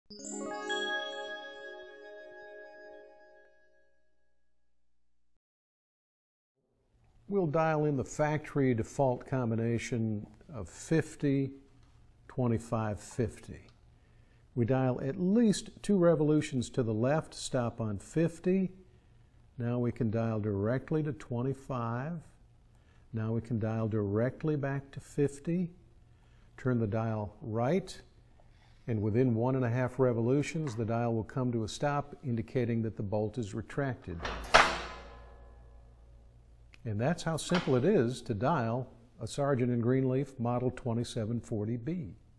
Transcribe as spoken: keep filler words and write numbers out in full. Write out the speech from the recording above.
We'll dial in the factory default combination of fifty, twenty-five, fifty. We dial at least two revolutions to the left, stop on fifty. Now we can dial directly to twenty-five. Now we can dial directly back to fifty. Turn the dial right, and within one and a half revolutions, the dial will come to a stop, indicating that the bolt is retracted. And that's how simple it is to dial a Sargent and Greenleaf Model twenty-seven forty B.